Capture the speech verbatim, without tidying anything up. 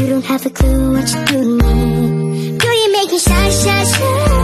You don't have a clue what you do to me. Girl, you make me shy, shy, shy.